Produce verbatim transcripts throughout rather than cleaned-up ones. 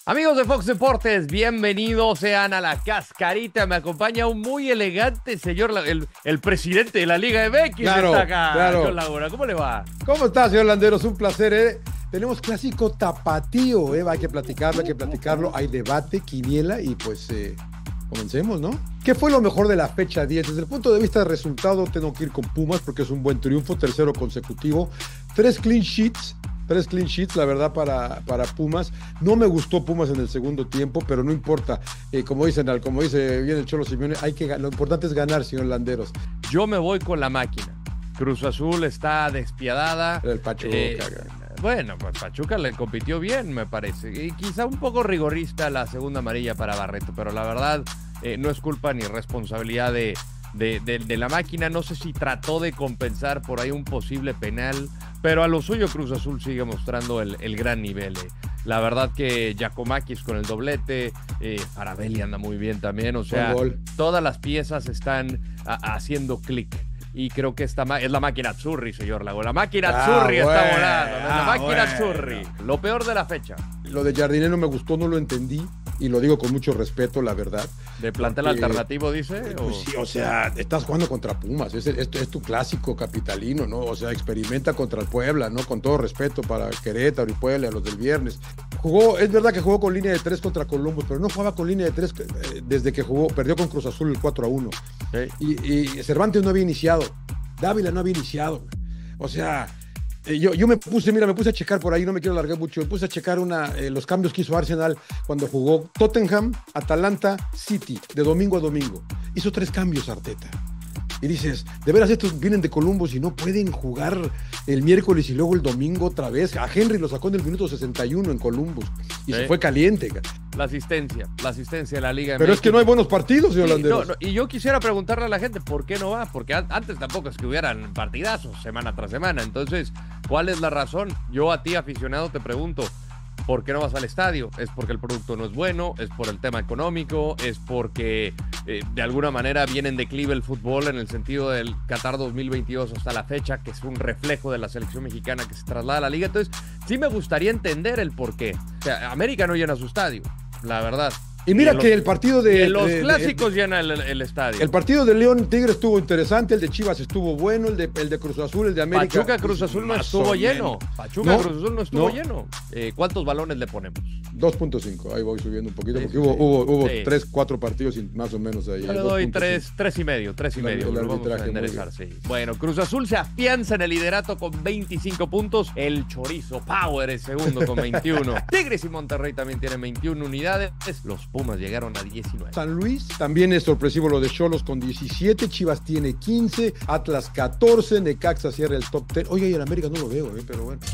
Amigos de Fox Deportes, bienvenidos sean a La Cascarita. Me acompaña un muy elegante señor, el, el presidente de la Liga M X. Claro, está acá, claro. John Laguna. ¿Cómo le va? ¿Cómo está, señor Landeros? Un placer, ¿eh? Tenemos clásico tapatío, ¿eh? Hay que platicarlo, hay que platicarlo. Hay debate, quiniela y pues eh, comencemos, ¿no? ¿Qué fue lo mejor de la fecha diez? Desde el punto de vista de resultado, tengo que ir con Pumas porque es un buen triunfo, tercero consecutivo. Tres clean sheets. Tres clean sheets, la verdad, para, para Pumas. No me gustó Pumas en el segundo tiempo, pero no importa. Eh, como dicen, como dice bien el Cholo Simeone, hay que, lo importante es ganar, señor Landeros. Yo me voy con la máquina. Cruz Azul está despiadada. El Pachuca. Eh, bueno, pues Pachuca le compitió bien, me parece. Y quizá un poco rigorista la segunda amarilla para Barreto, pero la verdad eh, no es culpa ni responsabilidad de, de, de, de la máquina. No sé si trató de compensar por ahí un posible penal, pero a lo suyo Cruz Azul sigue mostrando el, el gran nivel. Eh. La verdad que Giacomakis con el doblete, eh, Arabelli anda muy bien también, o sea, todas las piezas están a, haciendo clic. Y creo que esta es la máquina Azzurri, señor Lago. La máquina ah, Azzurri bueno, está volando. Ah, la máquina bueno. Azzurri. Lo peor de la fecha. Lo de Jardiné no me gustó, no lo entendí. Y lo digo con mucho respeto, la verdad. ¿De plantel porque, alternativo, dice? Pues o... sí, o sea, estás jugando contra Pumas. Es, es, es tu clásico capitalino, ¿no? O sea, experimenta contra el Puebla, ¿no? Con todo respeto para Querétaro y Puebla, los del viernes. Jugó, es verdad que jugó con línea de tres contra Columbus, pero no jugaba con línea de tres eh, desde que jugó, perdió con Cruz Azul el cuatro a uno. Sí. Y, y Cervantes no había iniciado. Dávila no había iniciado. O sea, eh, yo, yo me puse, mira, me puse a checar por ahí, no me quiero alargar mucho, me puse a checar una, eh, los cambios que hizo Arsenal cuando jugó Tottenham, Atalanta, City, de domingo a domingo. Hizo tres cambios Arteta. Y dices, de veras estos vienen de Columbus y no pueden jugar el miércoles y luego el domingo otra vez. A Henry lo sacó en el minuto sesenta y uno en Columbus y sí. Se fue caliente. La asistencia, la asistencia de la Liga. Pero M X. Es que no hay buenos partidos, señor sí, Landeros. No, no, y yo quisiera preguntarle a la gente por qué no va, porque antes tampoco es que hubieran partidazos semana tras semana. Entonces, ¿cuál es la razón? Yo a ti, aficionado, te pregunto, ¿por qué no vas al estadio? ¿Es porque el producto no es bueno? ¿Es por el tema económico? ¿Es porque eh, de alguna manera viene en declive el fútbol en el sentido del Qatar dos mil veintidós hasta la fecha, que es un reflejo de la selección mexicana que se traslada a la liga? Entonces, sí me gustaría entender el por qué. O sea, América no llena su estadio, la verdad. Y mira y que los, el partido de... los de, clásicos de, llena el, el estadio. El partido de León Tigre estuvo interesante, el de Chivas estuvo bueno, el de, el de Cruz Azul, el de América... Pachuca Cruz Azul no estuvo lleno. Pachuca ¿No? Cruz Azul no estuvo no. lleno. Eh, ¿Cuántos balones le ponemos? dos punto cinco, ahí voy subiendo un poquito, sí, porque sí, hubo, sí. hubo, hubo sí. tres, cuatro partidos más o menos ahí. Yo le doy tres, tres y medio, tres y el, medio. El lo vamos a enderezar, sí. Bueno, Cruz Azul se afianza en el liderato con veinticinco puntos. El Chorizo Power es segundo con veintiuno. Tigres y Monterrey también tienen veintiuna unidades. Los Pumas llegaron a diecinueve. San Luis, también es sorpresivo lo de Xolos con diecisiete, Chivas tiene quince, Atlas catorce, Necaxa cierra el top diez. Oye, y el América no lo veo, eh, pero bueno.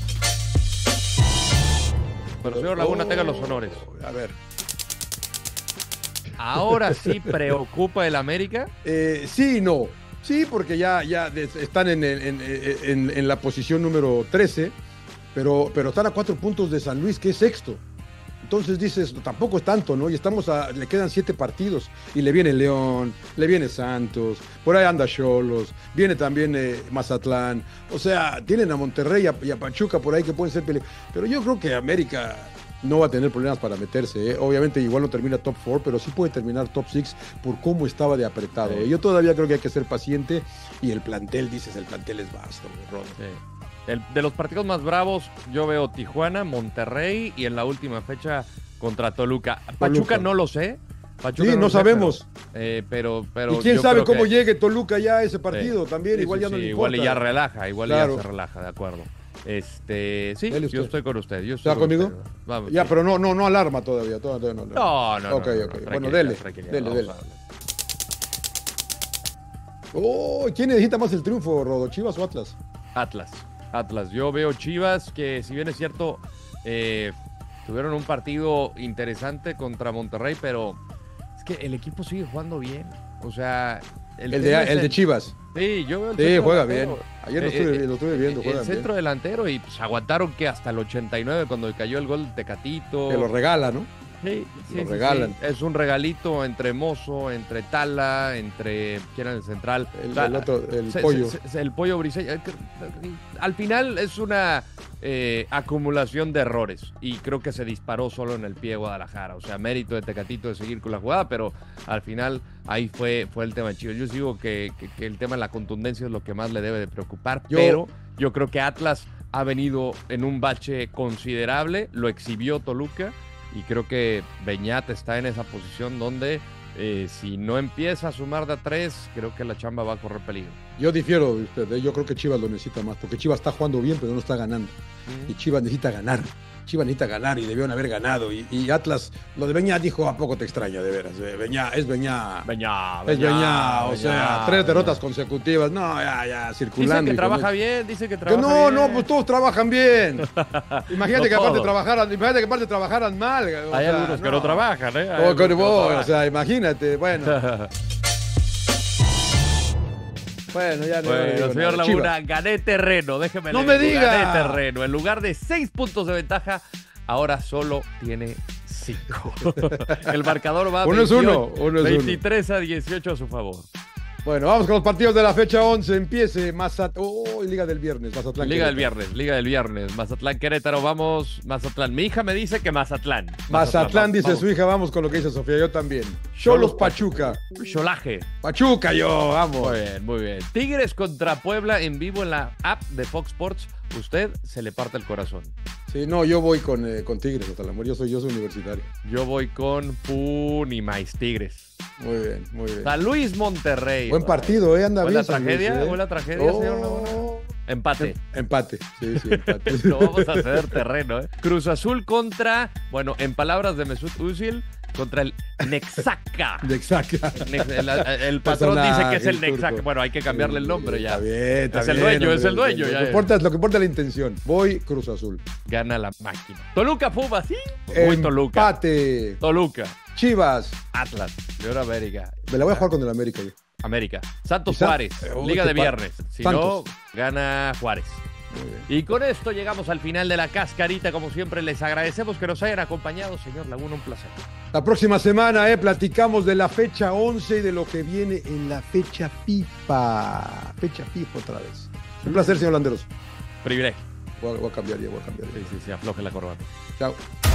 Pero señor Laguna, oh, tenga los honores. A ver. ¿Ahora sí preocupa el América? Eh, sí y no. Sí, porque ya, ya están en, en, en, en la posición número trece, pero, pero están a cuatro puntos de San Luis, que es sexto. Entonces dices, tampoco es tanto, ¿no? Y estamos a, le quedan siete partidos. Y le viene León, le viene Santos, por ahí anda Xolos, viene también eh, Mazatlán. O sea, tienen a Monterrey y a, y a Pachuca por ahí que pueden ser peligrosos. Pero yo creo que América no va a tener problemas para meterse, ¿eh? Obviamente igual no termina top cuatro, pero sí puede terminar top seis por cómo estaba de apretado. Sí. Yo todavía creo que hay que ser paciente y el plantel, dices, el plantel es vasto, Rodo. Sí. El, de los partidos más bravos, yo veo Tijuana, Monterrey y en la última fecha contra Toluca. Pachuca Toluca. No lo sé. Pachuca sí, no, no sé, sabemos. Pero, eh, pero, pero y quién sabe cómo que... llegue Toluca ya a ese partido eh, también, sí, igual sí, ya no sí, le igual importa. ya relaja, igual claro. ya se relaja, de acuerdo. Este, sí, yo estoy con usted. Yo ¿Está conmigo? Vamos, ya, sí. Pero no, no, no alarma todavía. todavía no, no, no. Ok, no, ok. No, bueno, dele, dele, dele. Oh, ¿quién necesita más el triunfo, Rodo? ¿Chivas o Atlas? Atlas. Atlas. Yo veo Chivas que, si bien es cierto, eh, tuvieron un partido interesante contra Monterrey, pero es que el equipo sigue jugando bien. O sea, el, el, de, el, el de Chivas. Sí, yo veo el Sí, juega delantero. bien. Ayer lo estuve, eh, lo estuve viendo. El centro bien. delantero y pues aguantaron que hasta el ochenta y nueve cuando cayó el gol de Tecatito. Que lo regala, ¿no? Sí, sí, lo sí, regalan. sí. Es un regalito entre Mozo, entre Tala, entre quién era el central. El, O sea, el otro, el se- pollo. se- se- el pollo Briseño. Eh, que- Al final es una eh, acumulación de errores y creo que se disparó solo en el pie de Guadalajara. O sea, mérito de Tecatito de seguir con la jugada, pero al final ahí fue, fue el tema de Chivas. Yo digo que, que, que el tema de la contundencia es lo que más le debe de preocupar, Yo- pero yo creo que Atlas ha venido en un bache considerable, lo exhibió Toluca y creo que Beñat está en esa posición donde eh, si no empieza a sumar de a tres, creo que la chamba va a correr peligro. Yo difiero de usted, ¿eh? Yo creo que Chivas lo necesita más, porque Chivas está jugando bien, pero no está ganando. Y Chivas necesita ganar. Chivas necesita ganar y debieron haber ganado. Y, y Atlas, lo de Beñá dijo, ¿a poco te extraña, de veras? Eh, Beñá, es Beñá. Beñá, Es Beñá, o Beñá, sea, tres derrotas consecutivas. No, ya, ya, circulando. Dice que y trabaja con- bien, dice que Que trabaja no, bien. no, pues todos trabajan bien. Imagínate No que aparte todos. trabajaran, imagínate que aparte trabajaran mal. o Hay sea, algunos que no trabajan, ¿eh? Hay Como algunos que que no vos, trabajan. o sea, imagínate, bueno. Bueno, ya no Bueno, digo señor nada. Laguna, Chivas. gané terreno, déjeme ¡No le me digo, diga! gané terreno. En lugar de seis puntos de ventaja, ahora solo tiene cinco. El marcador va Uno es uno, veintiocho, uno es uno. veintitrés a dieciocho a su favor. Bueno, vamos con los partidos de la fecha once. Empiece Mazatlán. Oh, Liga del Viernes, Mazatlán. Liga del Querétaro. viernes, Liga del viernes. Mazatlán, Querétaro, vamos. Mazatlán. Mi hija me dice que Mazatlán. Mazatlán, dice vamos. su hija, vamos con lo que dice Sofía, yo también. Cholos Pachuca. Cholaje. Pachuca, yo, vamos. Muy bien, muy bien. Tigres contra Puebla en vivo en la app de Fox Sports. Usted se le parte el corazón. Sí, no, yo voy con, eh, con Tigres hasta el amor. Yo soy, yo soy universitario. Yo voy con Punimais Tigres. Muy bien, muy bien. San Luis Monterrey. Buen partido, ¿eh? Anda ¿Fue bien. la San Luis, tragedia? ¿eh? ¿Fue la tragedia, Oh. señor Laguna? Empate. Em- Empate, sí, sí, empate. No vamos a ceder terreno, ¿eh? Cruz Azul contra, bueno, en palabras de Mesut Özil, contra el Nexaca. Exacto. Nex- El, el patrón dice que es el Personaje, Nexaca. turco. Bueno, hay que cambiarle el nombre ya. Está bien, está Es el bien, dueño, hombre. es el dueño, Lo, ya, que ya. importa, lo que importa es la intención. Voy Cruz Azul. Gana la máquina. Toluca Pumas, sí. Muy Toluca. Empate. Toluca. Chivas. Atlas. León América. Me la voy a jugar con el América yo. América. Santos Y San- Juárez. Eh, uy, Liga qué de pa- viernes. Si Santos. no, gana Juárez. Muy bien. Y con esto llegamos al final de la cascarita. Como siempre, les agradecemos que nos hayan acompañado. Señor Laguna, un placer. La próxima semana, eh, platicamos de la fecha once y de lo que viene en la fecha FIFA. Fecha FIFA otra vez. Un placer, señor Landeros. Privilegio. Voy a, voy a cambiar ya, voy a cambiar ya. Sí, sí, sí, afloje la corbata. Chao.